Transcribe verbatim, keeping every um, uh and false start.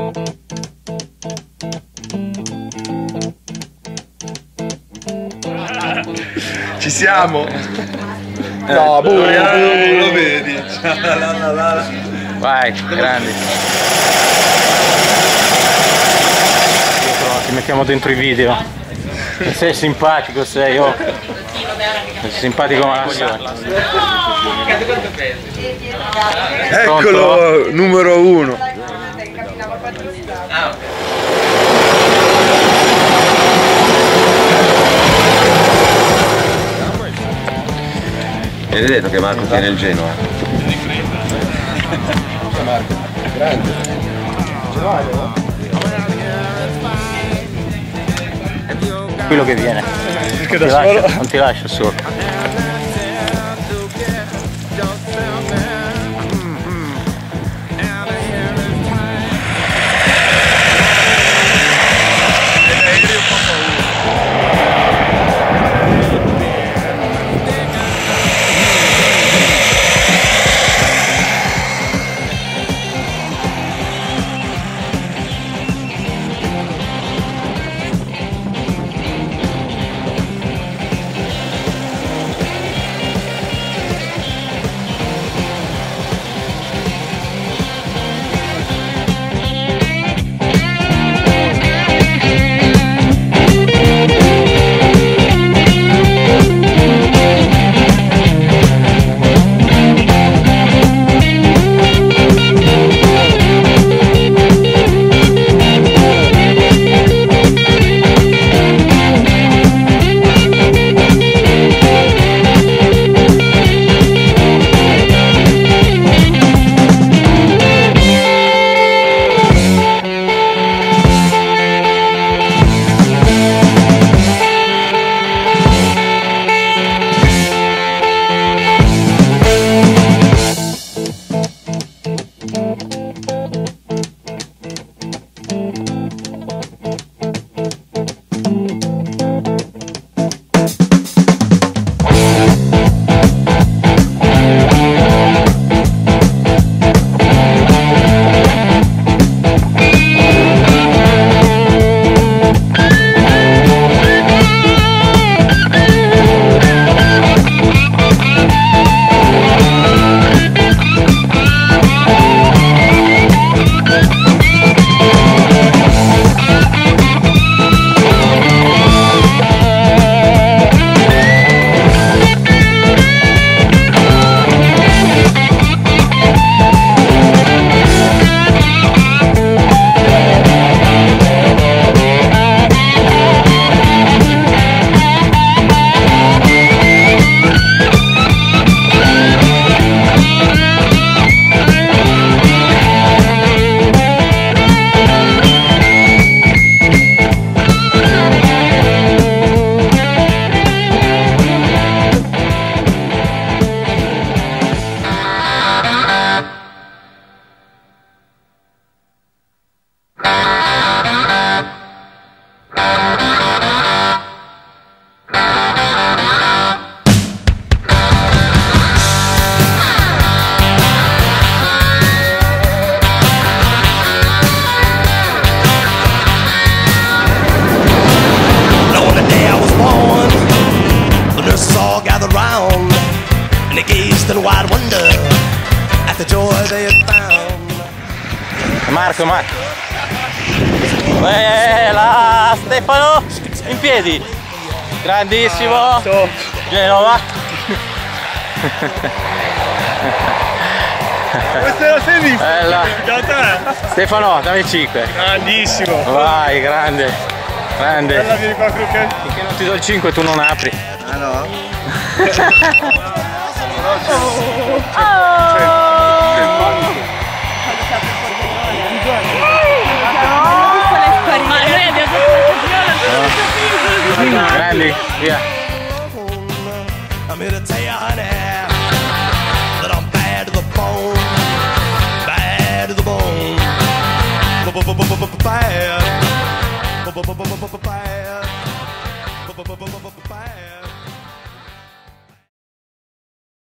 Ci siamo? No, boh, lo vedi? Vai, grandi. Ti mettiamo dentro i video. Sei simpatico, sei, oh. Sei simpatico ma Eccolo, numero uno. Hai detto che Marco tiene il Genoa? Marco, grande. quello che viene. Perché non, da ti solo... lascia, non ti lascia solo. Marco, Marco. Eh, la Stefano in piedi. Grandissimo. Genova. Questa è la semis. Bella. Stefano, dammi cinque. Grandissimo. Vai, grande. Grande. Bella, vieni qua, Croquet. Finché non ti do il cinque tu non apri. Ah no? Grandi, via. I'm here to tell you, honey, that I'm bad to the bone, bad to the bone, bad, bad, bad.